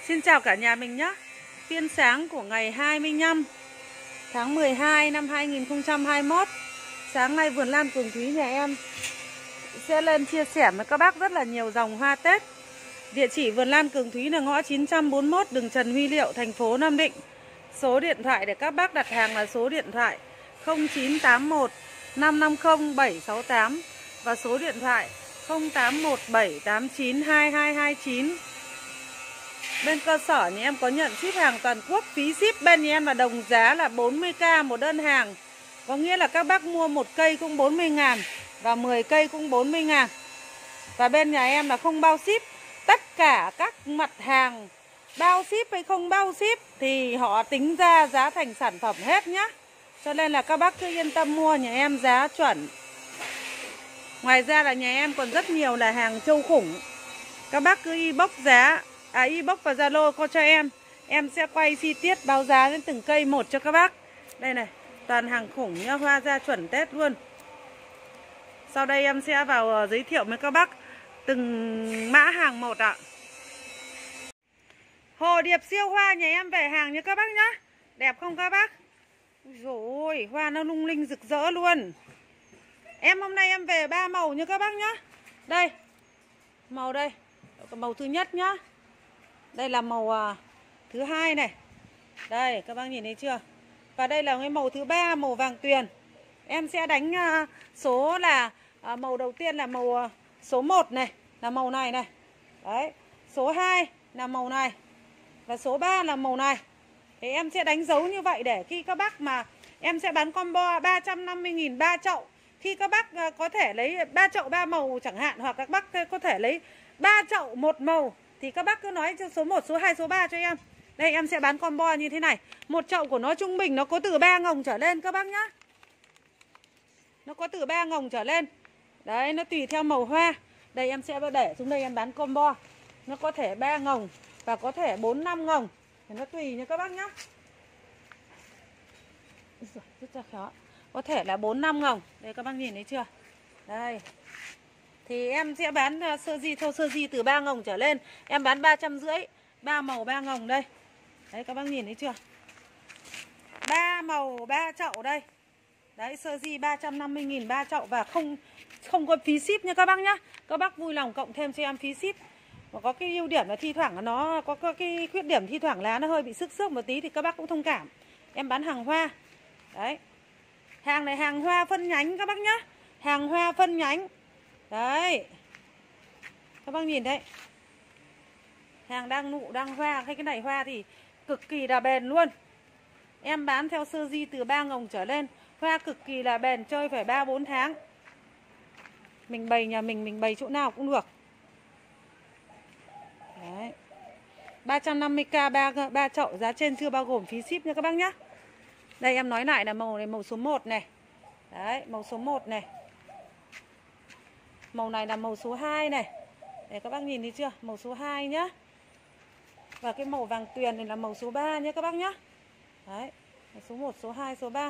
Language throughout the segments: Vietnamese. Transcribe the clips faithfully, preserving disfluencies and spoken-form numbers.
Xin chào cả nhà mình nhé. Phiên sáng của ngày hai mươi lăm tháng mười hai năm hai nghìn không trăm hai mươi mốt. Sáng nay vườn lan Cường Thúy nhà em sẽ lên chia sẻ với các bác rất là nhiều dòng hoa Tết. Địa chỉ vườn lan Cường Thúy là ngõ chín trăm bốn mươi mốt đường Trần Huy Liệu, thành phố Nam Định. Số điện thoại để các bác đặt hàng là số điện thoại không chín tám một năm năm không bảy sáu tám và số điện thoại không tám một bảy tám chín hai hai hai chín. Bên cơ sở nhà em có nhận ship hàng toàn quốc, phí ship bên nhà em là đồng giá là bốn mươi k một đơn hàng. Có nghĩa là các bác mua một cây cũng bốn mươi ngàn và mười cây cũng bốn mươi ngàn. Và bên nhà em là không bao ship. Tất cả các mặt hàng bao ship hay không bao ship thì họ tính ra giá thành sản phẩm hết nhá. Cho nên là các bác cứ yên tâm mua, nhà em giá chuẩn. Ngoài ra là nhà em còn rất nhiều là hàng châu khủng. Các bác cứ inbox giá À inbox và Zalo có cho em. Em sẽ quay chi tiết báo giá đến từng cây một cho các bác. Đây này, toàn hàng khủng nhá, hoa ra chuẩn Tết luôn. Sau đây em sẽ vào giới thiệu với các bác từng mã hàng một ạ. Hồ điệp siêu hoa nhà em về hàng nha các bác nhá. Đẹp không các bác? Ui dồi ôi, hoa nó lung linh rực rỡ luôn. Em hôm nay em về ba màu nha các bác nhá. Đây, màu đây, màu thứ nhất nhá. Đây là màu à, thứ hai này. Đây, các bác nhìn thấy chưa? Và đây là cái màu thứ ba, màu vàng tuyền. Em sẽ đánh à, số là à, màu đầu tiên là màu à, số một này, là màu này này. Đấy, số hai là màu này. Và số ba là màu này. Thì em sẽ đánh dấu như vậy để khi các bác mà em sẽ bán combo ba trăm năm mươi nghìn ba chậu. Khi các bác à, có thể lấy ba chậu ba màu chẳng hạn, hoặc các bác có thể lấy ba chậu một màu, thì các bác cứ nói cho số một, số hai, số ba cho em. Đây em sẽ bán combo như thế này. Một chậu của nó trung bình nó có từ ba ngồng trở lên các bác nhá. Nó có từ ba ngồng trở lên. Đấy, nó tùy theo màu hoa. Đây em sẽ để xuống đây em bán combo. Nó có thể ba ngồng và có thể bốn năm ngồng. Thì nó tùy nha các bác nhá. Rất là khó. Có thể là bốn năm ngồng. Đây các bác nhìn thấy chưa? Đây. Thì em sẽ bán sơ di theo sơ di từ ba ngồng trở lên. Em bán ba trăm rưỡi, ba màu ba ngồng đây. Đấy các bác nhìn thấy chưa? ba màu ba chậu đây. Đấy, sơ di ba trăm năm mươi nghìn ba chậu và không không có phí ship nha các bác nhá. Các bác vui lòng cộng thêm cho em phí ship. Và có cái ưu điểm là thi thoảng nó có, có cái khuyết điểm thi thoảng lá nó hơi bị sức xước một tí thì các bác cũng thông cảm. Em bán hàng hoa. Đấy. Hàng này hàng hoa phân nhánh các bác nhá. Hàng hoa phân nhánh. Đấy. Các bác nhìn đấy. Hàng đang nụ, đang hoa. Hay cái này hoa thì cực kỳ là bền luôn. Em bán theo sơ di từ ba ngồng trở lên. Hoa cực kỳ là bền, chơi phải ba bốn tháng. Mình bày nhà mình, mình bày chỗ nào cũng được. Đấy. ba trăm năm mươi k ba, ba chậu, giá trên chưa bao gồm phí ship nha các bác nhá. Đây em nói lại là màu này màu số một này. Đấy, màu số một này. Màu này là màu số hai này. Để các bác nhìn thấy chưa? Màu số hai nhá. Và cái màu vàng tuyền này là màu số ba nhé các bác nhá. Đấy, số một, số hai, số ba.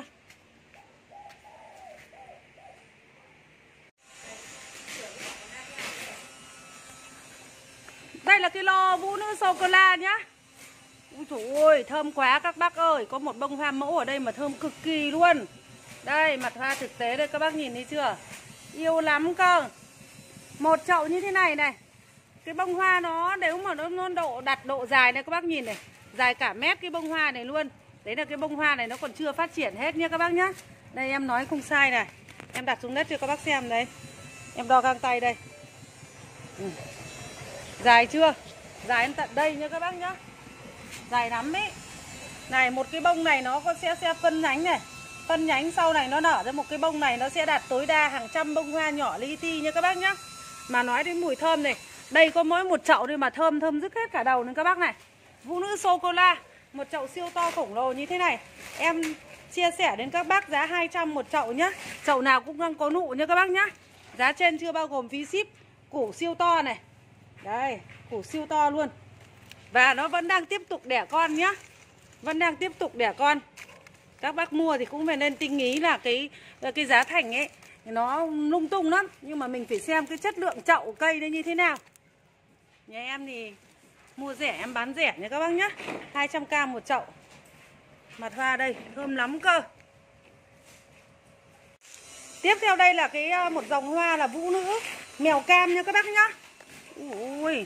Đây là cái lò vũ nữ sô-cô-la nhá. Ui trời ơi, thơm quá các bác ơi. Có một bông hoa mẫu ở đây mà thơm cực kỳ luôn. Đây, mặt hoa thực tế đây các bác nhìn thấy chưa? Yêu lắm cơ. Một chậu như thế này này. Cái bông hoa nó nếu mà nó, nó độ đặt độ dài này các bác nhìn này. Dài cả mét cái bông hoa này luôn. Đấy là cái bông hoa này nó còn chưa phát triển hết nha các bác nhá. Đây em nói không sai này. Em đặt xuống đất cho các bác xem đấy. Em đo găng tay đây. Ừ. Dài chưa? Dài đến tận đây nha các bác nhá. Dài lắm ấy. Này, một cái bông này nó có sẽ, sẽ phân nhánh này. Phân nhánh sau này nó nở ra một cái bông này. Nó sẽ đạt tối đa hàng trăm bông hoa nhỏ li ti nha các bác nhá. Mà nói đến mùi thơm này. Đây có mỗi một chậu thôi mà thơm thơm dứt hết cả đầu nữa các bác này. Vũ nữ sô-cô-la. Một chậu siêu to khổng lồ như thế này. Em chia sẻ đến các bác giá hai trăm một chậu nhá. Chậu nào cũng đang có nụ nha các bác nhá. Giá trên chưa bao gồm phí ship. Củ siêu to này. Đây, củ siêu to luôn. Và nó vẫn đang tiếp tục đẻ con nhá. Vẫn đang tiếp tục đẻ con. Các bác mua thì cũng phải nên tinh ý là cái cái giá thành ấy nó lung tung lắm. Nhưng mà mình phải xem cái chất lượng chậu cây đây như thế nào. Nhà em thì Mua rẻ em bán rẻ nha các bác nhá. hai trăm k một chậu. Mặt hoa đây, thơm lắm cơ. Tiếp theo đây là cái một dòng hoa là vũ nữ mèo cam nha các bác nhá. Ui,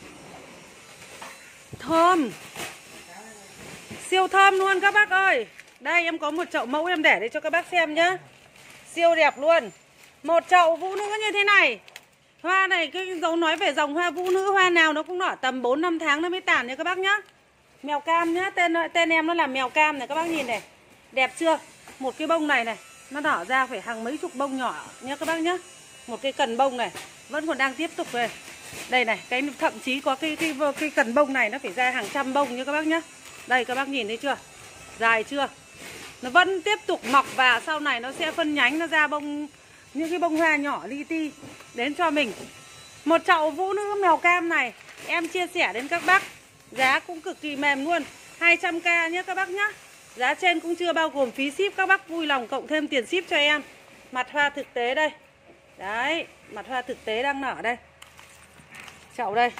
thơm, siêu thơm luôn các bác ơi. Đây em có một chậu mẫu em để đây cho các bác xem nhá. Siêu đẹp luôn. Một chậu vũ nữ như thế này. Hoa này cái dấu nói về dòng hoa vũ nữ, hoa nào nó cũng nở tầm bốn năm tháng nó mới tàn nha các bác nhá. Mèo cam nhá, tên tên em nó là mèo cam này các bác nhìn này. Đẹp chưa? Một cái bông này này nó nở ra phải hàng mấy chục bông nhỏ nhá các bác nhá. Một cái cần bông này vẫn còn đang tiếp tục về. Đây này, cái thậm chí có cái cái cái, cái cần bông này nó phải ra hàng trăm bông nha các bác nhá. Đây các bác nhìn thấy chưa? Dài chưa? Nó vẫn tiếp tục mọc và sau này nó sẽ phân nhánh, nó ra bông, những cái bông hoa nhỏ li ti đến cho mình. Một chậu vũ nữ mèo cam này em chia sẻ đến các bác, giá cũng cực kỳ mềm luôn, hai trăm k nhé các bác nhá. Giá trên cũng chưa bao gồm phí ship, các bác vui lòng cộng thêm tiền ship cho em. Mặt hoa thực tế đây. Đấy, mặt hoa thực tế đang nở đây. Chậu đây.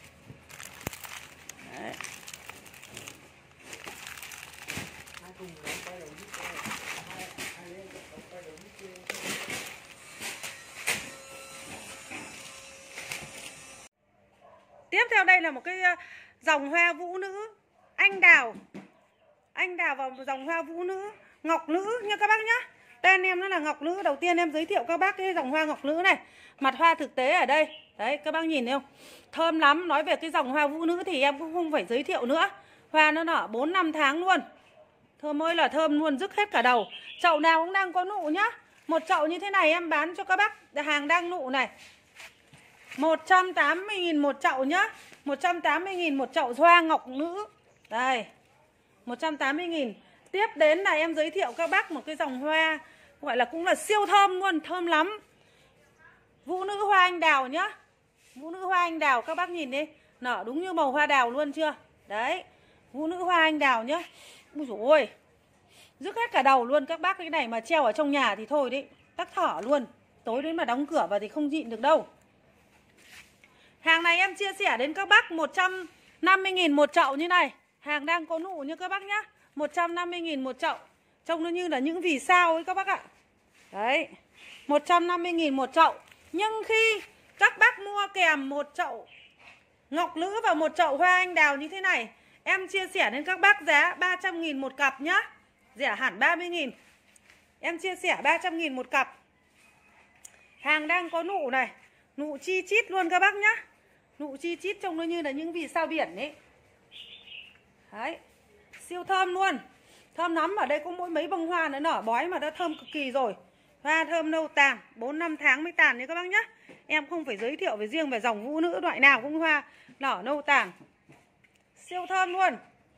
Đấy. Tiếp theo đây là một cái dòng hoa vũ nữ anh đào. Anh đào vào dòng hoa vũ nữ ngọc nữ nha các bác nhá. Tên em nó là ngọc nữ. Đầu tiên em giới thiệu các bác cái dòng hoa ngọc nữ này. Mặt hoa thực tế ở đây. Đấy các bác nhìn thấy không? Thơm lắm. Nói về cái dòng hoa vũ nữ thì em cũng không phải giới thiệu nữa. Hoa nó nở bốn năm tháng luôn. Thơm ơi là thơm luôn, rứt hết cả đầu. Chậu nào cũng đang có nụ nhá. Một chậu như thế này em bán cho các bác, hàng đang nụ này, một trăm tám mươi nghìn một chậu nhá. Một trăm tám mươi nghìn một chậu hoa ngọc nữ. Đây, một trăm tám mươi nghìn. Tiếp đến là em giới thiệu các bác một cái dòng hoa gọi là cũng là siêu thơm luôn, thơm lắm. Vũ nữ hoa anh đào nhá. Vũ nữ hoa anh đào các bác nhìn đi, nở đúng như màu hoa đào luôn chưa? Đấy, vũ nữ hoa anh đào nhá. Ui dồi ôi, rứt hết cả đầu luôn các bác. Cái này mà treo ở trong nhà thì thôi đấy, tắc thở luôn. Tối đến mà đóng cửa vào thì không nhịn được đâu. Hàng này em chia sẻ đến các bác một trăm năm mươi nghìn một chậu như này. Hàng đang có nụ như các bác nhá. Một trăm năm mươi nghìn một chậu. Trông nó như là những vì sao ấy các bác ạ. Đấy, một trăm năm mươi nghìn một chậu. Nhưng khi các bác mua kèm một chậu ngọc nữ và một chậu hoa anh đào như thế này, em chia sẻ đến các bác giá ba trăm nghìn một cặp nhá. Rẻ hẳn ba mươi nghìn. Em chia sẻ ba trăm nghìn một cặp. Hàng đang có nụ này. Nụ chi chít luôn các bác nhá. Nụ chi chít trông nó như là những vì sao biển ấy. Đấy, siêu thơm luôn. Thơm lắm. Ở đây có mỗi mấy bông hoa nữa nở bói mà đã thơm cực kỳ rồi. Hoa thơm nâu tàn, bốn năm tháng mới tàn nha các bác nhá. Em không phải giới thiệu về riêng về dòng vũ nữ, loại nào cũng hoa nở nâu tàn. Siêu thơm luôn.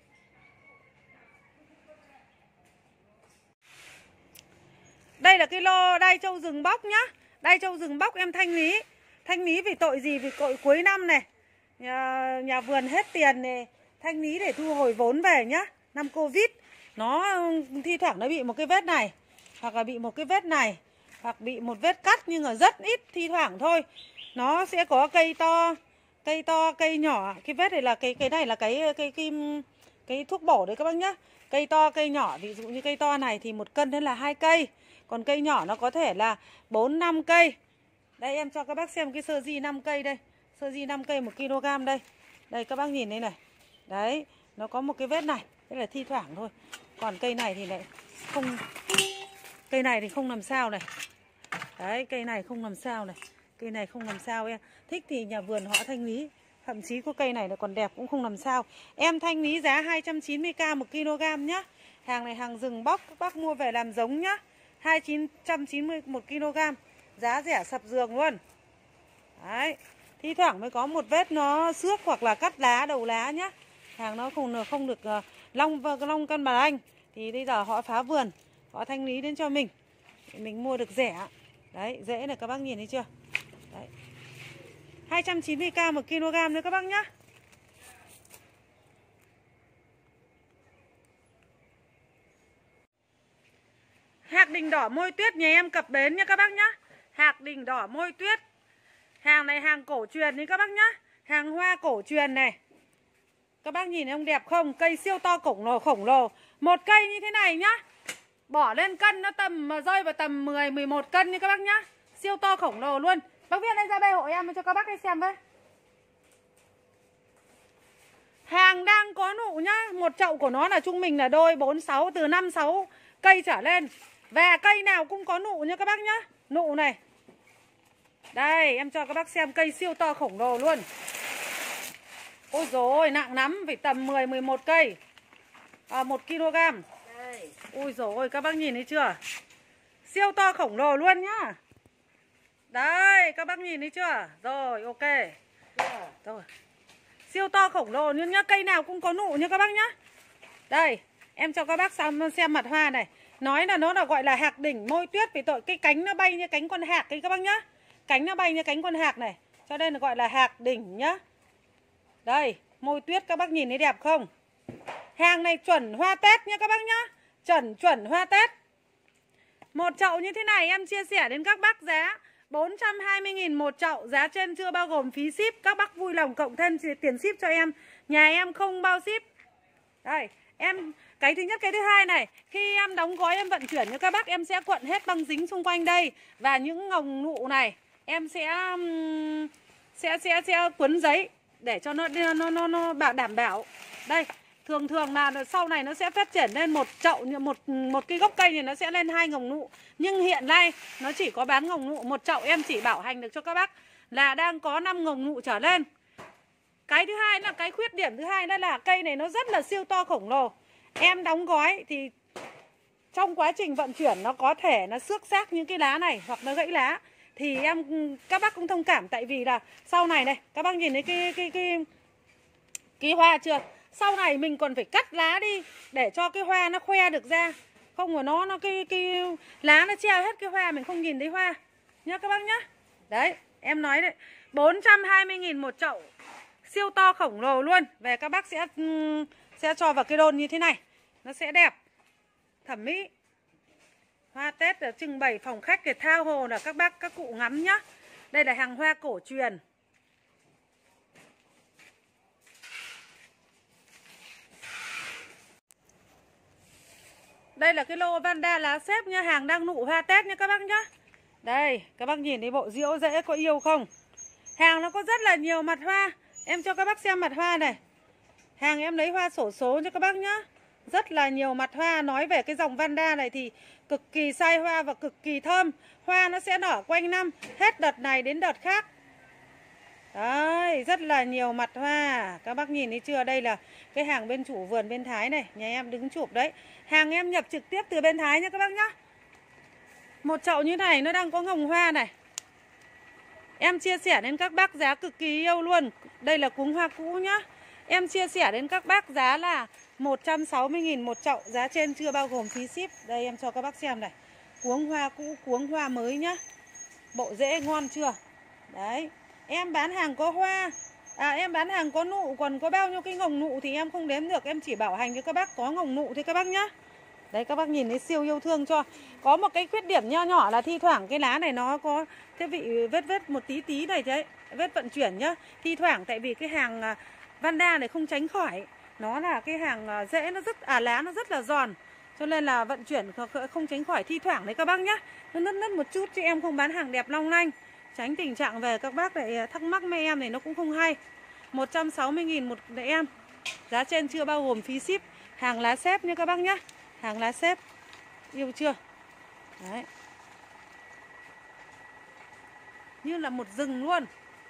Đây là cái lô đai trâu rừng bóc nhá. Đai trâu rừng bóc em thanh lý. Thanh lý vì tội gì? Vì tội cuối năm này, nhà, nhà vườn hết tiền này, thanh lý để thu hồi vốn về nhá. Năm Covid nó thi thoảng nó bị một cái vết này, hoặc là bị một cái vết này, hoặc bị một vết cắt, nhưng mà rất ít, thi thoảng thôi. Nó sẽ có cây to, cây to, cây nhỏ. Cái vết này là cái cái này là cái cái cái cái thuốc bổ đấy các bác nhá. Cây to, cây nhỏ, ví dụ như cây to này thì một cân thế là hai cây, còn cây nhỏ nó có thể là bốn năm cây. Đây em cho các bác xem cái sơ di năm cây đây. Sơ di năm cây một ki lô gam đây. Đây các bác nhìn đây này. Đấy, nó có một cái vết này, thế là thi thoảng thôi. Còn cây này thì lại không, cây này thì không làm sao này. Đấy, cây này không làm sao này. Cây này không làm sao em. Thích thì nhà vườn họ thanh lý. Thậm chí có cây này là còn đẹp cũng không làm sao. Em thanh lý giá hai trăm chín mươi k một ki lô gam nhá. Hàng này hàng rừng bóc, các bác mua về làm giống nhá. hai trăm chín mươi một ki lô gam. Giá rẻ sập giường luôn. Đấy, thi thoảng mới có một vết nó xước hoặc là cắt lá, đầu lá nhá. Hàng nó không, không được uh, long long căn bà anh. Thì bây giờ họ phá vườn, họ thanh lý đến cho mình, mình mua được rẻ. Đấy, dễ này các bác nhìn thấy chưa. Đấy, hai trăm chín mươi k một ki lô gam nữa các bác nhá. Hạc đình đỏ môi tuyết nhà em cập bến nha các bác nhá. Hạc đình đỏ môi tuyết. Hàng này hàng cổ truyền đấy các bác nhá. Hàng hoa cổ truyền này. Các bác nhìn thấy không, đẹp không? Cây siêu to khổng lồ khổng lồ. Một cây như thế này nhá, bỏ lên cân nó tầm mà rơi vào tầm mười mười một cân như các bác nhá. Siêu to khổng lồ luôn. Bác Viên đây ra đây hộ em cho các bác đây xem với. Hàng đang có nụ nhá. Một chậu của nó là trung bình là đôi bốn sáu, từ năm sáu cây trở lên. Và cây nào cũng có nụ nha các bác nhá. Nụ này. Đây em cho các bác xem cây siêu to khổng lồ luôn. Ôi dồi ôi, nặng lắm, phải tầm mười mười một cây à, một ki lô gam. Ôi dồi ôi, các bác nhìn thấy chưa? Siêu to khổng lồ luôn nhá. Đây, các bác nhìn thấy chưa? Rồi, ok. Rồi. Siêu to khổng lồ nhưng nhá, cây nào cũng có nụ nha các bác nhá. Đây, em cho các bác xem, xem mặt hoa này. Nói là nó là gọi là hạc đỉnh môi tuyết, vì tội cái cánh nó bay như cánh con hạc ấy các bác nhá. Cánh nó bay như cánh con hạc này, cho nên là gọi là hạc đỉnh nhá. Đây, môi tuyết các bác nhìn thấy đẹp không? Hàng này chuẩn hoa Tết nha các bác nhá. Chuẩn chuẩn hoa Tết. Một chậu như thế này em chia sẻ đến các bác giá bốn trăm hai mươi nghìn một chậu. Giá trên chưa bao gồm phí ship. Các bác vui lòng cộng thêm tiền ship cho em. Nhà em không bao ship. Đây, em cái thứ nhất, cái thứ hai này, khi em đóng gói em vận chuyển cho các bác, em sẽ cuộn hết băng dính xung quanh đây. Và những ngồng nụ này em sẽ sẽ sẽ sẽ cuốn giấy để cho nó nó nó nó bảo đảm bảo. Đây, thường thường là sau này nó sẽ phát triển lên một chậu, một một cái gốc cây thì nó sẽ lên hai ngồng nụ. Nhưng hiện nay nó chỉ có bán ngồng nụ. Một chậu em chỉ bảo hành được cho các bác là đang có năm ngồng nụ trở lên. Cái thứ hai là cái khuyết điểm thứ hai đó là cây này nó rất là siêu to khổng lồ. Em đóng gói thì trong quá trình vận chuyển nó có thể nó xước xác những cái lá này hoặc nó gãy lá. Thì em các bác cũng thông cảm, tại vì là sau này này, các bác nhìn thấy cái cái cái cái hoa chưa? Sau này mình còn phải cắt lá đi để cho cái hoa nó khoe được ra. Không mà nó nó cái cái lá nó che hết cái hoa, mình không nhìn thấy hoa. Nhá các bác nhá. Đấy, em nói đấy, bốn trăm hai mươi nghìn một chậu. Siêu to khổng lồ luôn. Về các bác sẽ sẽ cho vào cái đôn như thế này, nó sẽ đẹp, thẩm mỹ. Hoa Tết ở trưng bày phòng khách để tha hồ là các bác các cụ ngắm nhá. Đây là hàng hoa cổ truyền. Đây là cái lô Vanda lá xếp nha, hàng đang nụ hoa Tết nha các bác nhá. Đây, các bác nhìn thấy bộ diễu rễ có yêu không? Hàng nó có rất là nhiều mặt hoa. Em cho các bác xem mặt hoa này. Hàng em lấy hoa xổ số cho các bác nhá. Rất là nhiều mặt hoa. Nói về cái dòng Vanda này thì cực kỳ sai hoa và cực kỳ thơm. Hoa nó sẽ nở quanh năm, hết đợt này đến đợt khác. Đấy, rất là nhiều mặt hoa. Các bác nhìn thấy chưa? Đây là cái hàng bên chủ vườn bên Thái này. Nhà em đứng chụp đấy. Hàng em nhập trực tiếp từ bên Thái nha các bác nhá. Một chậu như này nó đang có ngồng hoa này. Em chia sẻ đến các bác giá cực kỳ yêu luôn. Đây là cuống hoa cũ nhá. Em chia sẻ đến các bác giá là một trăm sáu mươi nghìn một chậu. Giá trên chưa bao gồm phí ship. Đây em cho các bác xem này. Cuống hoa cũ, cuống hoa mới nhá. Bộ rễ ngon chưa? Đấy. Em bán hàng có hoa, à em bán hàng có nụ. Còn có bao nhiêu cái ngồng nụ thì em không đếm được. Em chỉ bảo hành cho các bác có ngồng nụ thôi các bác nhá. Đấy các bác nhìn thấy siêu yêu thương cho. Có một cái khuyết điểm nho nhỏ là thi thoảng cái lá này nó có cái vị vết vết một tí tí này đấy, vết vận chuyển nhá. Thi thoảng tại vì cái hàng Vanda này không tránh khỏi. Nó là cái hàng rễ nó rất, à lá nó rất là giòn. Cho nên là vận chuyển không tránh khỏi thi thoảng đấy các bác nhá. Nó nứt nứt một chút chứ em không bán hàng đẹp long lanh. Tránh tình trạng về các bác lại thắc mắc mấy em này nó cũng không hay. Một trăm sáu mươi nghìn một để em. Giá trên chưa bao gồm phí ship. Hàng lá xếp nha các bác nhá. Hàng lá xếp. Yêu chưa? Đấy. Như là một rừng luôn.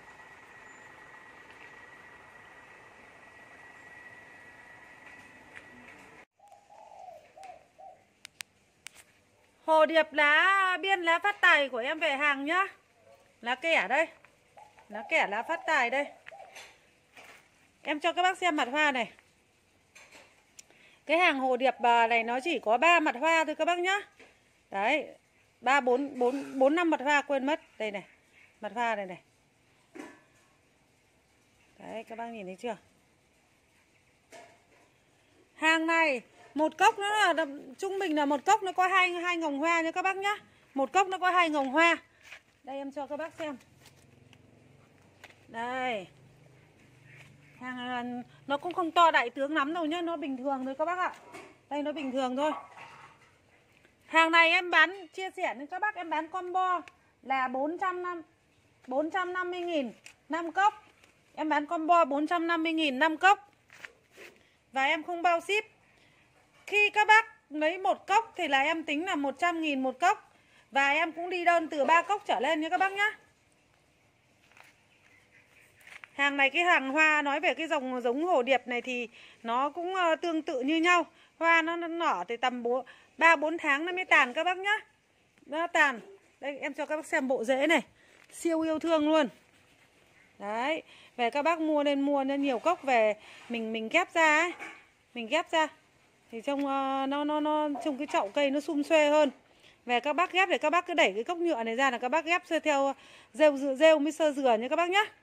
Hồ điệp lá biên lá phát tài của em về hàng nhá. Lá kẻ đây. Lá kẻ lá phát tài đây. Em cho các bác xem mặt hoa này. Cái hàng hồ điệp này nó chỉ có ba mặt hoa thôi các bác nhá. Đấy, ba bốn bốn bốn năm mặt hoa quên mất. Đây này. Mặt hoa này này. Đấy, các bác nhìn thấy chưa? Hàng này một cốc nó là trung bình là một cốc nó có hai hai ngồng hoa nha các bác nhá. Một cốc nó có hai ngồng hoa. Đây em cho các bác xem. Đây. Hàng nó cũng không to đại tướng lắm đâu nhá, nó bình thường thôi các bác ạ. Đây nó bình thường thôi. Hàng này em bán chia sẻ với các bác, em bán combo là bốn trăm năm mươi nghìn năm cốc. Em bán combo bốn trăm năm mươi nghìn năm cốc. Và em không bao ship. Khi các bác lấy một cốc thì là em tính là một trăm nghìn một cốc. Và em cũng đi đơn từ ba cốc trở lên nha các bác nhá. Hàng này cái hàng hoa nói về cái dòng giống hồ điệp này thì nó cũng uh, tương tự như nhau. Hoa nó, nó nở thì tầm ba bốn tháng nó mới tàn các bác nhá. Nó tàn. Đây em cho các bác xem bộ rễ này. Siêu yêu thương luôn. Đấy, về các bác mua nên mua nên nhiều cốc về mình mình ghép ra ấy. Mình ghép ra thì trông uh, nó nó nó trông cái chậu cây nó sum xuê hơn. Về các bác ghép để các bác cứ đẩy cái cốc nhựa này ra là các bác ghép theo rêu rêu mới sơ dừa nha các bác nhá.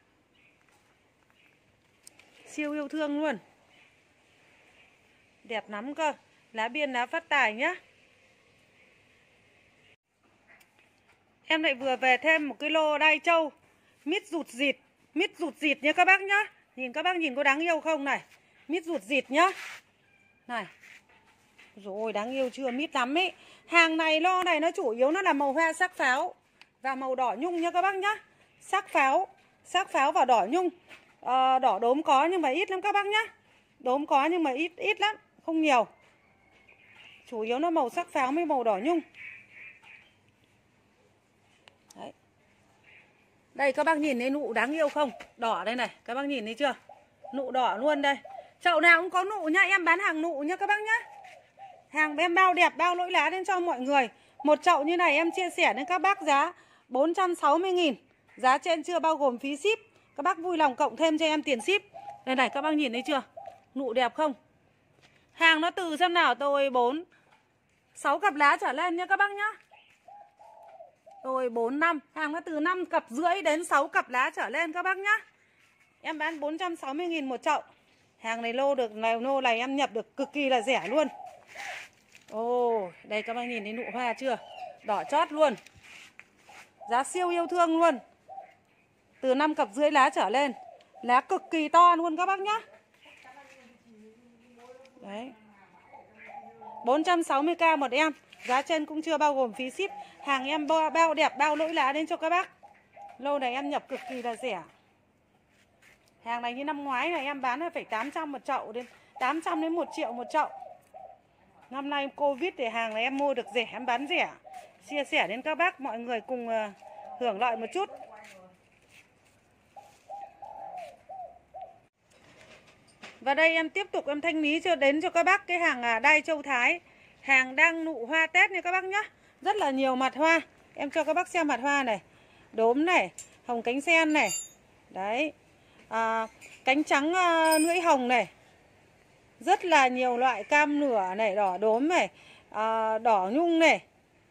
Siêu yêu thương luôn. Đẹp lắm cơ. Lá biên lá phát tài nhá. Em lại vừa về thêm một cái lô đai trâu mít rụt dịt. Mít rụt dịt nha các bác nhá. Nhìn các bác nhìn có đáng yêu không này. Mít rụt dịt nhá. Này. Rồi đáng yêu chưa, mít lắm ấy. Hàng này lô này nó chủ yếu nó là màu hoa sắc pháo và màu đỏ nhung nha các bác nhá. Sắc pháo, sắc pháo và đỏ nhung. À, đỏ đốm có nhưng mà ít lắm các bác nhá. Đốm có nhưng mà ít ít lắm, không nhiều. Chủ yếu nó màu sắc pháo với màu đỏ nhung. Đấy. Đây các bác nhìn thấy nụ đáng yêu không? Đỏ đây này, các bác nhìn thấy chưa? Nụ đỏ luôn đây. Chậu nào cũng có nụ nhá, em bán hàng nụ nhá các bác nhá. Hàng em bao đẹp, bao lỗi lá đến cho mọi người. Một chậu như này em chia sẻ đến các bác giá bốn trăm sáu mươi nghìn. Giá trên chưa bao gồm phí ship. Các bác vui lòng cộng thêm cho em tiền ship. Đây này các bác nhìn thấy chưa? Nụ đẹp không? Hàng nó từ xem nào tôi bốn sáu cặp lá trở lên nha các bác nhá. Tôi bốn năm, hàng nó từ năm cặp rưỡi đến sáu cặp lá trở lên các bác nhá. Em bán bốn trăm sáu mươi nghìn một chậu. Hàng này lô được này, lô này em nhập được cực kỳ là rẻ luôn. Ồ, đây các bác nhìn thấy nụ hoa chưa? Đỏ chót luôn. Giá siêu yêu thương luôn. Từ năm cặp rưỡi lá trở lên. Lá cực kỳ to luôn các bác nhá. Đấy. bốn trăm sáu mươi k một em. Giá trên cũng chưa bao gồm phí ship. Hàng em bao, bao đẹp, bao lỗi lá đến cho các bác. Lô này em nhập cực kỳ là rẻ. Hàng này như năm ngoái này em bán phải tám trăm một chậu, đến tám trăm đến một triệu một chậu. Năm nay Covid thì hàng này em mua được rẻ, em bán rẻ. Chia sẻ đến các bác, mọi người cùng hưởng lợi một chút. Và đây em tiếp tục em thanh lý cho đến cho các bác cái hàng đai châu Thái. Hàng đang nụ hoa Tết nha các bác nhá. Rất là nhiều mặt hoa. Em cho các bác xem mặt hoa này. Đốm này, hồng cánh sen này. Đấy. À, cánh trắng uh, lưỡi hồng này. Rất là nhiều loại, cam nửa này, đỏ đốm này, à, đỏ nhung này.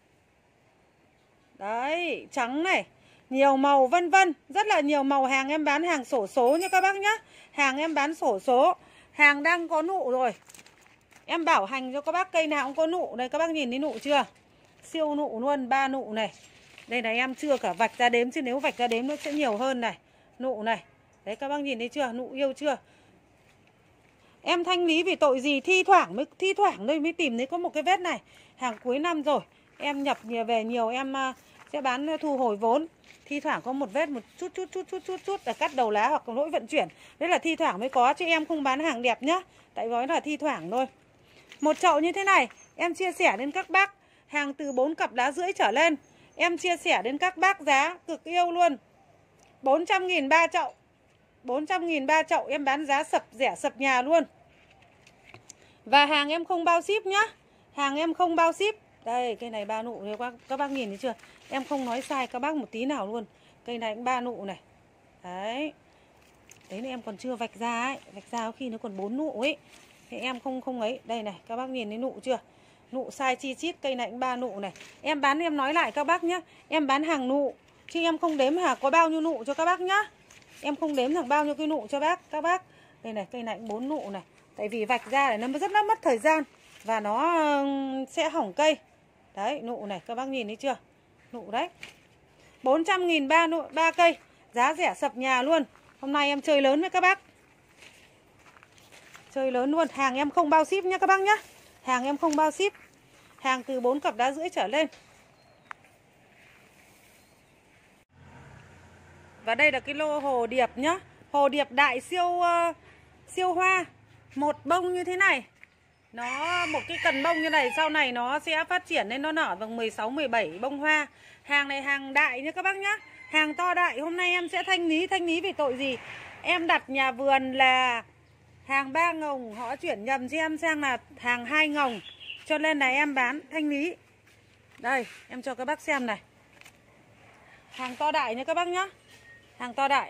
Đấy, trắng này. Nhiều màu vân vân. Rất là nhiều màu. Hàng em bán hàng xổ số nha các bác nhá. Hàng em bán xổ số. Hàng đang có nụ rồi. Em bảo hành cho các bác cây nào cũng có nụ. Đây các bác nhìn thấy nụ chưa? Siêu nụ luôn, ba nụ này. Đây này em chưa cả vạch ra đếm, chứ nếu vạch ra đếm nó sẽ nhiều hơn này. Nụ này. Đấy các bác nhìn thấy chưa? Nụ yêu chưa? Em thanh lý vì tội gì? Thi thoảng mới thi thoảng đây mới tìm thấy có một cái vết này. Hàng cuối năm rồi. Em nhập nhiều về nhiều em uh, sẽ bán uh, thu hồi vốn. Thi thoảng có một vết một chút chút chút chút chút chút là cắt đầu lá hoặc lỗi vận chuyển. Đấy là thi thoảng mới có chứ em không bán hàng đẹp nhá. Tại gói là thi thoảng thôi. Một chậu như thế này em chia sẻ đến các bác hàng từ bốn cặp lá rưỡi trở lên. Em chia sẻ đến các bác giá cực yêu luôn. bốn trăm nghìn ba chậu. bốn trăm nghìn ba chậu em bán giá sập rẻ sập nhà luôn. Và hàng em không bao ship nhá. Hàng em không bao ship. Đây cây này ba nụ các, các bác nhìn thấy chưa? Em không nói sai các bác một tí nào luôn. Cây này cũng ba nụ này. Đấy. Đấy là em còn chưa vạch ra ấy. Vạch ra có khi nó còn bốn nụ ấy. Thì em không không ấy. Đây này các bác nhìn thấy nụ chưa? Nụ sai chi chít. Cây này cũng ba nụ này. Em bán em nói lại các bác nhá. Em bán hàng nụ. Chứ em không đếm hà có bao nhiêu nụ cho các bác nhá. Em không đếm thằng bao nhiêu cái nụ cho bác các bác. Đây này cây này cũng bốn nụ này. Tại vì vạch ra này nó rất là mất thời gian. Và nó sẽ hỏng cây. Đấy nụ này các bác nhìn thấy chưa? Nụ đấy. bốn trăm nghìn ba nụ ba cây. Giá rẻ sập nhà luôn. Hôm nay em chơi lớn với các bác. Chơi lớn luôn. Hàng em không bao ship nhá các bác nhá. Hàng em không bao ship. Hàng từ bốn cặp đá rưỡi trở lên. Và đây là cái lô hồ điệp nhá. Hồ điệp đại siêu uh, siêu hoa. Một bông như thế này. Nó một cái cần bông như này, sau này nó sẽ phát triển lên, nó nở bằng mười sáu mười bảy bông hoa. Hàng này hàng đại nhá các bác nhá. Hàng to đại. Hôm nay em sẽ thanh lý. Thanh lý vì tội gì? Em đặt nhà vườn là hàng ba ngồng, họ chuyển nhầm cho em sang là hàng hai ngồng, cho nên là em bán thanh lý. Đây, em cho các bác xem này. Hàng to đại nha các bác nhá. Hàng to đại.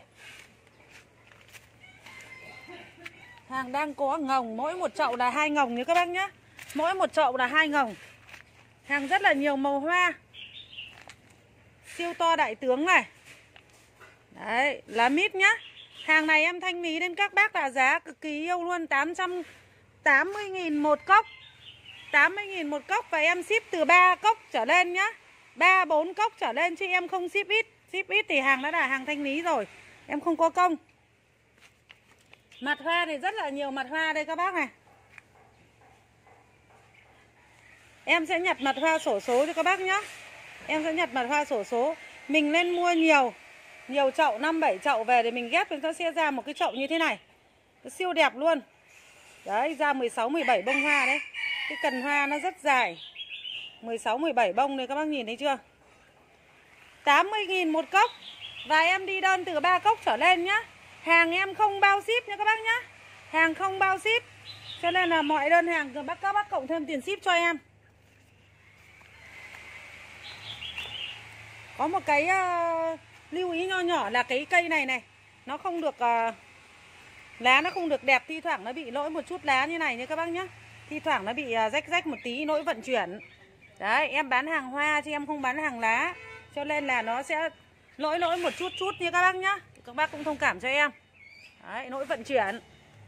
Hàng đang có ngồng, mỗi một chậu là hai ngồng nha các bác nhá. Mỗi một chậu là hai ngồng. Hàng rất là nhiều màu hoa. Siêu to đại tướng này. Đấy, lá mít nhá. Hàng này em thanh lý đến các bác là giá cực kỳ yêu luôn, tám trăm tám mươi nghìn một cốc. tám mươi nghìn một cốc và em ship từ ba cốc trở lên nhá. ba bốn cốc trở lên chứ em không ship ít. Ship ít thì hàng đã là hàng thanh lý rồi. Em không có công. Mặt hoa thì rất là nhiều mặt hoa đây các bác này. Em sẽ nhặt mặt hoa xổ số cho các bác nhá. Em sẽ nhặt mặt hoa xổ số. Mình lên mua nhiều. Nhiều chậu, năm bảy chậu về để mình ghép, nó sẽ ra một cái chậu như thế này. Nó siêu đẹp luôn. Đấy, ra mười sáu mười bảy bông hoa đấy. Cái cần hoa nó rất dài. mười sáu mười bảy bông này các bác nhìn thấy chưa? tám mươi nghìn một cốc. Và em đi đơn từ ba cốc trở lên nhá. Hàng em không bao ship nha các bác nhá. Hàng không bao ship. Cho nên là mọi đơn hàng các bác, các bác cộng thêm tiền ship cho em. Có một cái uh, lưu ý nho nhỏ là cái cây này này, nó không được uh, lá nó không được đẹp, thi thoảng nó bị lỗi một chút lá như này nha các bác nhé. Thi thoảng nó bị uh, rách rách một tí, lỗi vận chuyển. Đấy, em bán hàng hoa chứ em không bán hàng lá, cho nên là nó sẽ lỗi lỗi một chút chút như các bác nhá. Các bác cũng thông cảm cho em. Đấy, lỗi vận chuyển.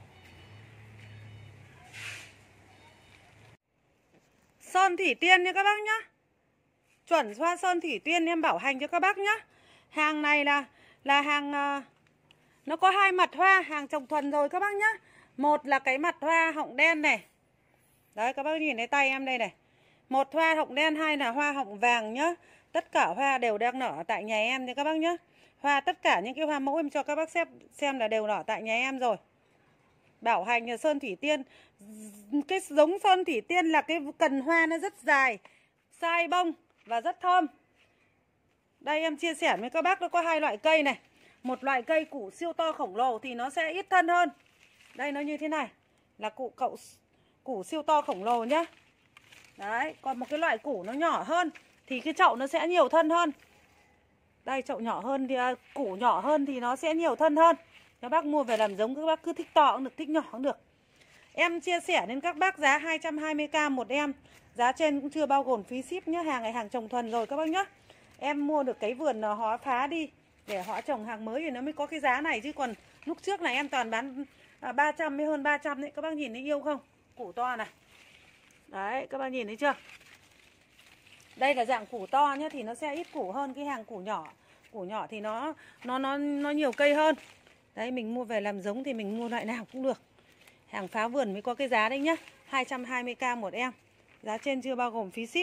Sơn Thủy Tiên nha các bác nhá. Chuẩn hoa sơn Thủy Tiên em bảo hành cho các bác nhá. Hàng này là là hàng uh, nó có hai mặt hoa, hàng trồng thuần rồi các bác nhá. Một là cái mặt hoa họng đen này. Đấy các bác nhìn thấy tay em đây này. Một hoa họng đen, hai là hoa họng vàng nhá. Tất cả hoa đều đang nở tại nhà em nha các bác nhá. Hoa tất cả những cái hoa mẫu em cho các bác xem xem là đều nở tại nhà em rồi. Bảo hành là sơn Thủy Tiên. Cái giống sơn Thủy Tiên là cái cần hoa nó rất dài, sai bông và rất thơm. Đây em chia sẻ với các bác, nó có hai loại cây này. Một loại cây củ siêu to khổng lồ thì nó sẽ ít thân hơn. Đây nó như thế này là củ cậu củ siêu to khổng lồ nhá. Đấy, còn một cái loại củ nó nhỏ hơn thì cái chậu nó sẽ nhiều thân hơn. Đây chậu nhỏ hơn thì củ nhỏ hơn thì nó sẽ nhiều thân hơn. Các bác mua về làm giống, các bác cứ thích to cũng được, thích nhỏ cũng được. Em chia sẻ đến các bác giá hai trăm hai mươi k một em. Giá trên cũng chưa bao gồm phí ship nhá. Hàng này hàng trồng thuần rồi các bác nhá. Em mua được cái vườn họ phá đi để họ trồng hàng mới thì nó mới có cái giá này. Chứ còn lúc trước này em toàn bán ba trăm mới hơn ba trăm đấy. Các bác nhìn thấy yêu không? Củ to này. Đấy các bác nhìn thấy chưa? Đây là dạng củ to nhá, thì nó sẽ ít củ hơn cái hàng củ nhỏ. Củ nhỏ thì nó nó nó nó nhiều cây hơn. Đấy mình mua về làm giống thì mình mua loại nào cũng được. Hàng phá vườn mới có cái giá đấy nhá. hai trăm hai mươi k một em. Giá trên chưa bao gồm phí ship.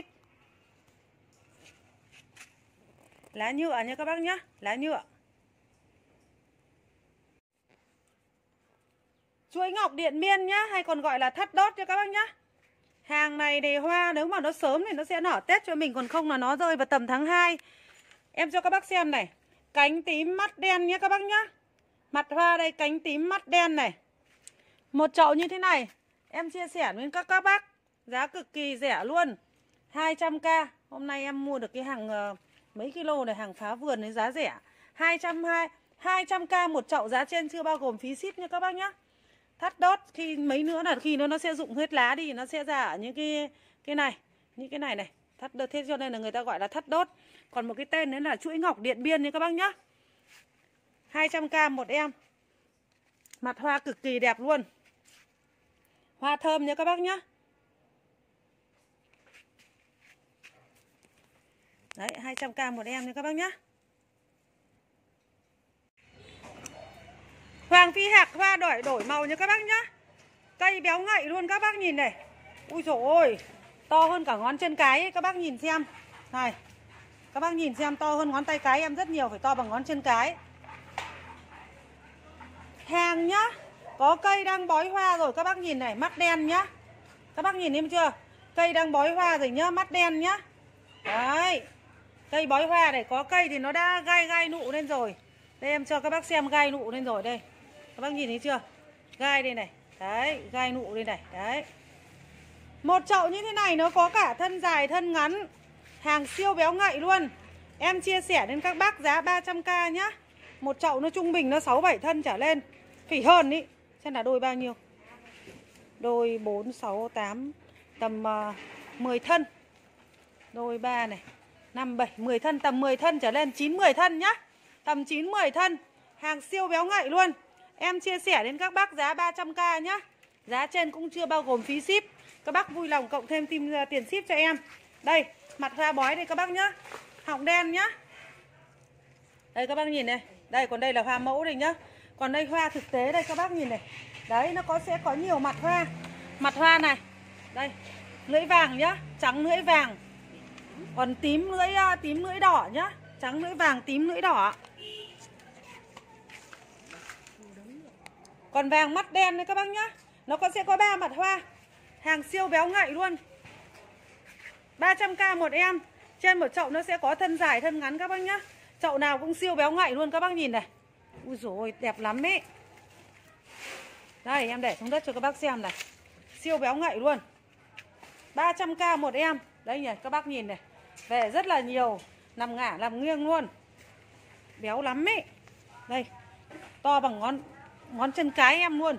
Lá nhựa nha các bác nhá. Lá nhựa. Chuỗi ngọc Điện Biên nhá, hay còn gọi là thắt đốt nha các bác nhá. Hàng này thì hoa nếu mà nó sớm thì nó sẽ nở Tết cho mình, còn không là nó rơi vào tầm tháng hai. Em cho các bác xem này. Cánh tím mắt đen nhá các bác nhá. Mặt hoa đây, cánh tím mắt đen này. Một chậu như thế này em chia sẻ với các các bác giá cực kỳ rẻ luôn, hai trăm k. Hôm nay em mua được cái hàng uh, mấy kilo này, hàng phá vườn với giá rẻ hai trăm hai trăm k một chậu, giá trên chưa bao gồm phí ship nha các bác nhá. Thắt đốt khi mấy nữa là khi nó nó sẽ rụng hết lá đi, nó sẽ ra ở những cái cái này, những cái này này, thắt đốt, thế cho nên là người ta gọi là thắt đốt. Còn một cái tên nữa là chuỗi ngọc Điện Biên nha các bác nhá. hai trăm k một em. Mặt hoa cực kỳ đẹp luôn. Hoa thơm nha các bác nhá. Đấy, hai trăm k một em nha các bác nhá. Hoàng phi hạc hoa đổi đổi màu nha các bác nhá. Cây béo ngậy luôn các bác nhìn này. Ui dồi ôi, to hơn cả ngón chân cái ấy, các bác nhìn xem. Này, các bác nhìn xem, to hơn ngón tay cái em rất nhiều, phải to bằng ngón chân cái. Hàng nhá, có cây đang bói hoa rồi các bác nhìn này, mắt đen nhá. Các bác nhìn em chưa? Cây đang bói hoa rồi nhá, mắt đen nhá. Đấy, cây bói hoa này, có cây thì nó đã gai gai nụ lên rồi. Đây em cho các bác xem gai nụ lên rồi đây. Các bác nhìn thấy chưa? Gai đây này, đấy, gai nụ đây này, đấy. Một chậu như thế này nó có cả thân dài thân ngắn. Hàng siêu béo ngậy luôn. Em chia sẻ đến các bác giá ba trăm k nhá. Một chậu nó trung bình nó sáu bảy thân trở lên. Phỉ hơn ý. Xem là đôi bao nhiêu? Đôi bốn, sáu, tám, tầm uh, mười thân. Đôi ba này, năm, bảy, mười thân, tầm mười thân trở lên, chín, mười thân nhá. Tầm chín, mười thân. Hàng siêu béo ngậy luôn. Em chia sẻ đến các bác giá ba trăm k nhá. Giá trên cũng chưa bao gồm phí ship. Các bác vui lòng cộng thêm tim, uh, tiền ship cho em. Đây, mặt hoa bói đây các bác nhá. Họng đen nhá. Đây các bác nhìn này. Đây, còn đây là hoa mẫu đây nhá. Còn đây hoa thực tế đây các bác nhìn này. Đấy, nó có sẽ có nhiều mặt hoa. Mặt hoa này. Đây, lưỡi vàng nhá, trắng lưỡi vàng. Còn tím lưỡi uh, tím lưỡi đỏ nhá. Trắng lưỡi vàng, tím lưỡi đỏ. Còn vàng mắt đen đây các bác nhá. Nó có sẽ có ba mặt hoa. Hàng siêu béo ngậy luôn. ba trăm k một em. Trên một chậu nó sẽ có thân dài thân ngắn các bác nhá. Chậu nào cũng siêu béo ngậy luôn các bác nhìn này. Ui dồi ôi, đẹp lắm ấy. Đây em để xuống đất cho các bác xem này. Siêu béo ngậy luôn. ba trăm k một em. Đây nhỉ, các bác nhìn này. Về rất là nhiều. Nằm ngả, nằm nghiêng luôn. Béo lắm ấy. Đây, to bằng ngón ngón chân cái em luôn.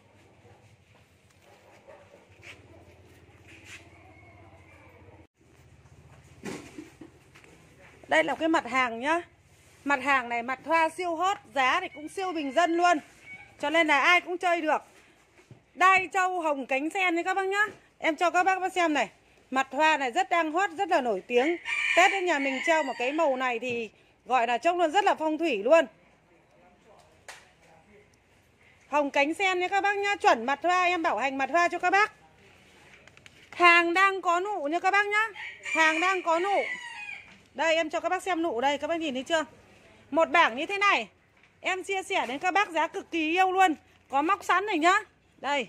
Đây là cái mặt hàng nhá. Mặt hàng này mặt hoa siêu hot. Giá thì cũng siêu bình dân luôn. Cho nên là ai cũng chơi được. Đai trâu hồng cánh sen đấy các bác nhá. Em cho các bác xem này. Mặt hoa này rất đang hot, rất là nổi tiếng. Tết đến nhà mình treo một cái màu này thì gọi là trông nó rất là phong thủy luôn. Hồng cánh sen nha các bác nhá. Chuẩn mặt hoa, em bảo hành mặt hoa cho các bác. Hàng đang có nụ nha các bác nhá. Hàng đang có nụ. Đây em cho các bác xem nụ đây. Các bác nhìn thấy chưa? Một bảng như thế này em chia sẻ đến các bác giá cực kỳ yêu luôn. Có móc sẵn này nhá. Đây,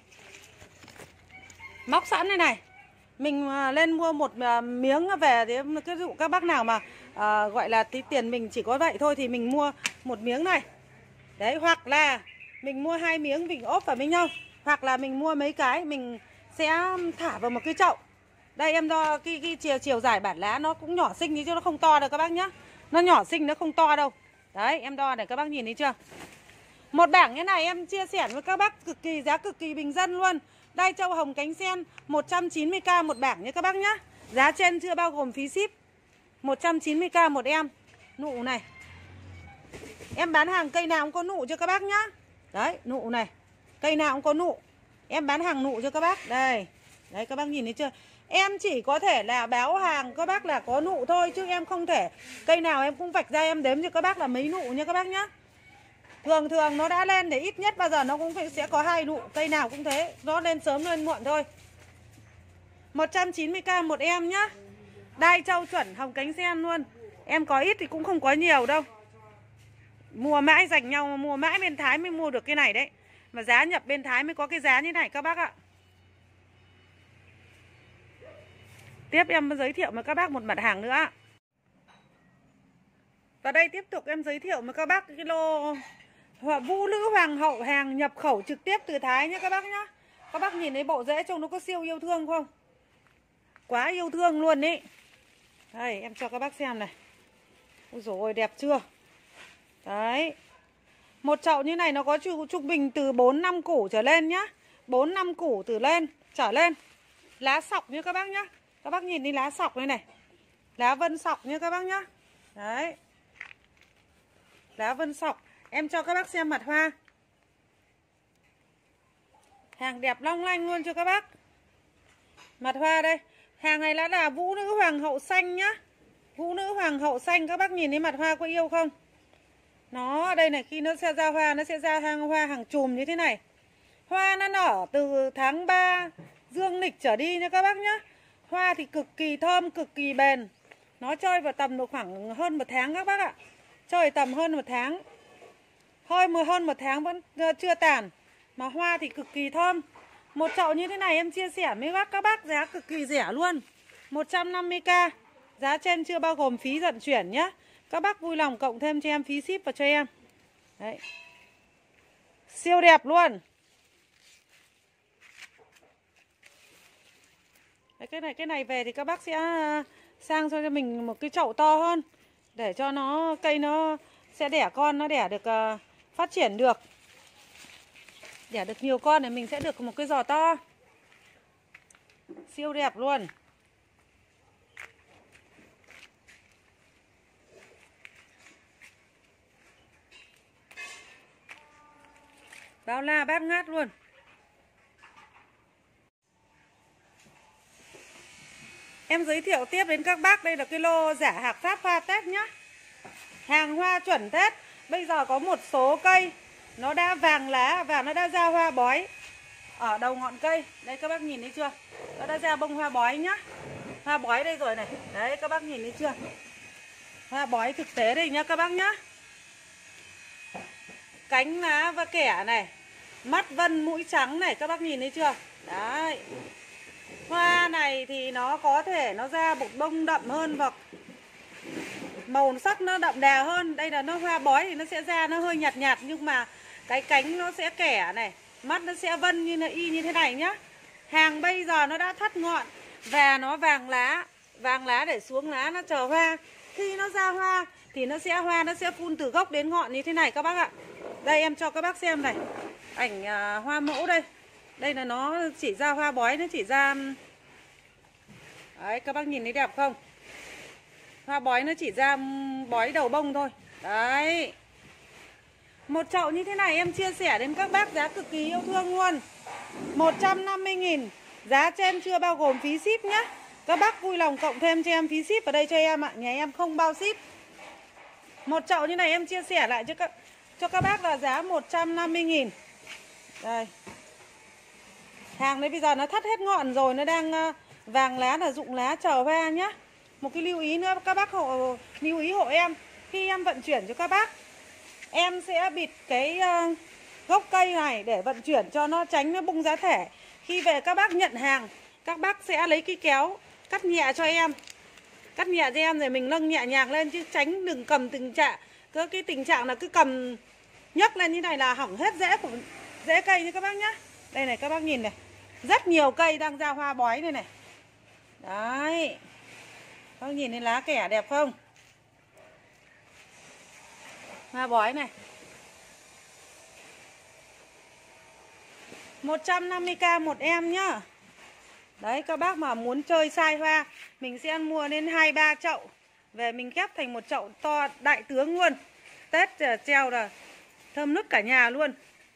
móc sẵn này này. Mình lên mua một miếng về thì cái dụ các bác nào mà à, gọi là tí tiền mình chỉ có vậy thôi thì mình mua một miếng này. Đấy, hoặc là mình mua hai miếng mình ốp vào với nhau. Hoặc là mình mua mấy cái mình sẽ thả vào một cái chậu. Đây em đo cái, cái chiều, chiều dài bản lá nó cũng nhỏ xinh chứ nó không to đâu các bác nhá. Nó nhỏ xinh nó không to đâu. Đấy em đo này các bác nhìn thấy chưa? Một bảng như này em chia sẻ với các bác cực kỳ giá cực kỳ bình dân luôn. Đai trâu hồng cánh sen một trăm chín mươi k một bảng nha các bác nhá. Giá trên chưa bao gồm phí ship. một trăm chín mươi k một em. Nụ này. Em bán hàng cây nào cũng có nụ cho các bác nhá. Đấy, nụ này. Cây nào cũng có nụ. Em bán hàng nụ cho các bác. Đây. Đấy các bác nhìn thấy chưa? Em chỉ có thể là báo hàng các bác là có nụ thôi. Chứ em không thể cây nào em cũng vạch ra em đếm cho các bác là mấy nụ nha các bác nhá. Thường thường nó đã lên để ít nhất bao giờ nó cũng sẽ có hai nụ. Cây nào cũng thế. Nó lên sớm lên muộn thôi. một trăm chín mươi k một em nhá. Đai trâu chuẩn hồng cánh sen luôn. Em có ít thì cũng không có nhiều đâu. Mua mãi dành nhau, mua mãi bên Thái mới mua được cái này đấy. Mà giá nhập bên Thái mới có cái giá như này các bác ạ. Tiếp em giới thiệu với các bác một mặt hàng nữa. Và đây tiếp tục em giới thiệu với các bác cái lô vũ nữ hoàng hậu, hàng nhập khẩu trực tiếp từ Thái nhé các bác nhá. Các bác nhìn thấy bộ rễ trông nó có siêu yêu thương không? Quá yêu thương luôn ý. Đây em cho các bác xem này. Ôi dồi ôi đẹp chưa? Đấy. Một chậu như này nó có trung bình từ bốn năm củ trở lên nhá. bốn năm củ từ lên trở lên. Lá sọc như các bác nhá. Các bác nhìn đi lá sọc này này. Lá vân sọc như các bác nhá. Đấy. Lá vân sọc. Em cho các bác xem mặt hoa. Hàng đẹp long lanh luôn cho các bác. Mặt hoa đây. Hàng này là là vũ nữ hoàng hậu xanh nhá. Vũ nữ hoàng hậu xanh. Các bác nhìn thấy mặt hoa có yêu không? Nó đây này, khi nó sẽ ra hoa nó sẽ ra hàng hoa hàng chùm như thế này. Hoa nó nở từ tháng ba dương lịch trở đi nha các bác nhá. Hoa thì cực kỳ thơm, cực kỳ bền. Nó chơi vào tầm độ khoảng hơn một tháng các bác ạ. Chơi tầm hơn một tháng. Thôi mà hơn một tháng vẫn chưa tàn. Mà hoa thì cực kỳ thơm. Một chậu như thế này em chia sẻ với các bác giá cực kỳ rẻ luôn, một trăm năm mươi k. Giá trên chưa bao gồm phí vận chuyển nhé. Các bác vui lòng cộng thêm cho em phí ship vào cho em. Đấy. Siêu đẹp luôn. Đấy, cái này cái này về thì các bác sẽ sang cho mình một cái chậu to hơn, để cho nó cây nó sẽ đẻ con, nó đẻ được uh, phát triển được. Đẻ được nhiều con thì mình sẽ được một cái giò to. Siêu đẹp luôn. Bao la bát ngát luôn. Em giới thiệu tiếp đến các bác, đây là cái lô giả hạc Pháp hoa Tết nhá. Hàng hoa chuẩn Tết. Bây giờ có một số cây nó đã vàng lá và nó đã ra hoa bói ở đầu ngọn cây. Đây các bác nhìn thấy chưa? Nó đã ra bông hoa bói nhá. Hoa bói đây rồi này. Đấy các bác nhìn thấy chưa? Hoa bói thực tế đây nhá các bác nhá. Cánh lá và kẻ này, mắt vân mũi trắng này, các bác nhìn thấy chưa? Đấy. Hoa này thì nó có thể nó ra bột bông đậm hơn hoặc màu sắc nó đậm đà hơn. Đây là nó hoa bói thì nó sẽ ra nó hơi nhạt nhạt, nhưng mà cái cánh nó sẽ kẻ này, mắt nó sẽ vân như là y như thế này nhá. Hàng bây giờ nó đã thắt ngọn và nó vàng lá. Vàng lá để xuống lá nó chờ hoa. Khi nó ra hoa thì nó sẽ hoa nó sẽ phun từ gốc đến ngọn như thế này các bác ạ. Đây em cho các bác xem này. Ảnh uh, hoa mẫu đây. Đây là nó chỉ ra hoa bói, nó chỉ ra. Đấy các bác nhìn thấy đẹp không? Hoa bói nó chỉ ra bói đầu bông thôi. Đấy. Một chậu như thế này em chia sẻ đến các bác giá cực kỳ yêu thương luôn, một trăm năm mươi nghìn. Giá trên chưa bao gồm phí ship nhá. Các bác vui lòng cộng thêm cho em phí ship ở đây cho em ạ. Nhà em không bao ship. Một chậu như này em chia sẻ lại cho các cho các bác là giá một trăm năm mươi nghìn. Đây. Hàng đấy bây giờ nó thắt hết ngọn rồi, nó đang vàng lá là rụng lá chờ hoa nhá. Một cái lưu ý nữa các bác hộ lưu ý hộ em, khi em vận chuyển cho các bác, em sẽ bịt cái uh, gốc cây này để vận chuyển cho nó tránh nó bung giá thể. Khi về các bác nhận hàng, các bác sẽ lấy cái kéo cắt nhẹ cho em. Cắt nhẹ cho em rồi mình nâng nhẹ nhàng lên, chứ tránh đừng cầm tình trạng cứ cái tình trạng là cứ cầm nhấc lên như này là hỏng hết rễ của rễ cây như các bác nhá. Đây này các bác nhìn này, rất nhiều cây đang ra hoa bói đây này. Đấy. Các bác nhìn thấy lá kẻ đẹp không? Hoa bói này. một trăm năm mươi k một em nhá. Đấy các bác mà muốn chơi sai hoa, mình sẽ mua đến hai ba chậu về mình ghép thành một chậu to đại tướng luôn. Tết treo là thơm nức cả nhà luôn.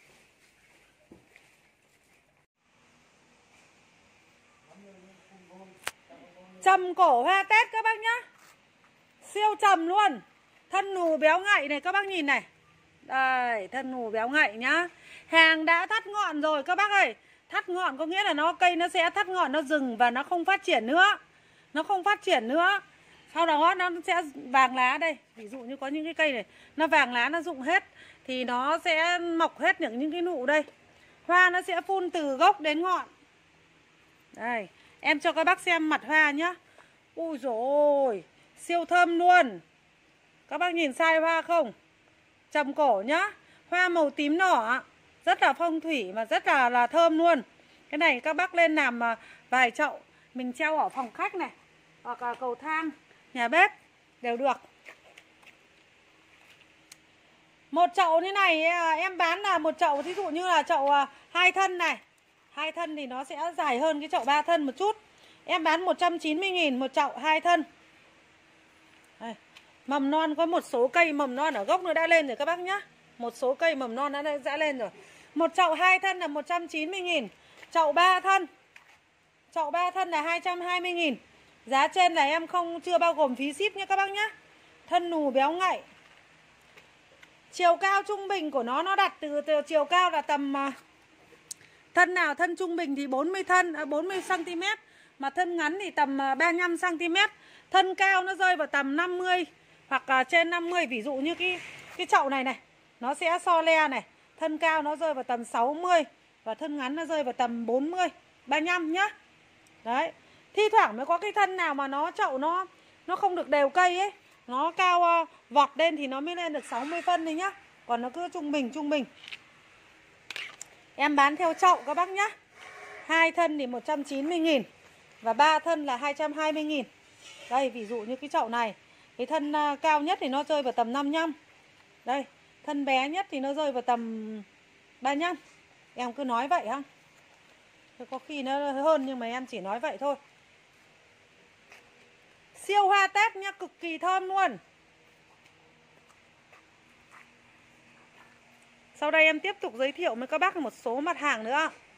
Trầm cổ hoa Tết các bác nhá. Siêu trầm luôn. Thân nù béo ngậy này các bác nhìn này. Đây, thân nù béo ngậy nhá. Hàng đã thắt ngọn rồi các bác ơi. Thắt ngọn có nghĩa là nó cây nó sẽ thắt ngọn, nó dừng và nó không phát triển nữa. Nó không phát triển nữa. Sau đó nó sẽ vàng lá đây. Ví dụ như có những cái cây này nó vàng lá, nó rụng hết thì nó sẽ mọc hết những, những cái nụ đây. Hoa nó sẽ phun từ gốc đến ngọn. Đây, em cho các bác xem mặt hoa nhá. Ui dồi ôi, siêu thơm luôn. Các bác nhìn sai hoa không? Trầm cổ nhá. Hoa màu tím đỏ, rất là phong thủy mà rất là là thơm luôn. Cái này các bác lên làm vài chậu, mình treo ở phòng khách này, hoặc là cầu thang, nhà bếp đều được. Một chậu như này em bán là một chậu, thí dụ như là chậu hai thân này. Hai thân thì nó sẽ dài hơn cái chậu ba thân một chút. Em bán một trăm chín mươi nghìn một chậu hai thân. Đây. Mầm non có một số cây mầm non ở gốc nó đã lên rồi các bác nhá. Một số cây mầm non đã, đã lên rồi. Một chậu hai thân là một trăm chín mươi nghìn. Chậu ba thân Chậu ba thân là hai trăm hai mươi nghìn. Giá trên là em không chưa bao gồm phí ship nhé các bác nhá. Thân nù béo ngậy. Chiều cao trung bình của nó nó đặt từ, từ chiều cao là tầm Thân nào thân trung bình thì bốn mươi thân, à, bốn mươi xăng ti mét, mà thân ngắn thì tầm ba mươi lăm xăng ti mét. Thân cao nó rơi vào tầm năm mươi hoặc là trên năm mươi. Ví dụ như cái cái chậu này này, nó sẽ so le này, thân cao nó rơi vào tầm sáu mươi và thân ngắn nó rơi vào tầm bốn mươi, ba mươi lăm nhá. Đấy. Thi thoảng mới có cái thân nào mà nó chậu nó nó không được đều cây ấy, nó cao uh, vọt lên thì nó mới lên được sáu mươi phân đấy nhá. Còn nó cứ trung bình trung bình. Em bán theo chậu các bác nhá. Hai thân thì một trăm chín mươi nghìn và ba thân là hai trăm hai mươi nghìn. Đây, ví dụ như cái chậu này, cái thân uh, cao nhất thì nó rơi vào tầm năm mươi lăm. Đây, thân bé nhất thì nó rơi vào tầm ba mươi lăm. Em cứ nói vậy ha. Có khi nó hơn nhưng mà em chỉ nói vậy thôi. Siêu hoa Tết nhá, cực kỳ thơm luôn. Sau đây em tiếp tục giới thiệu với các bác một số mặt hàng nữa.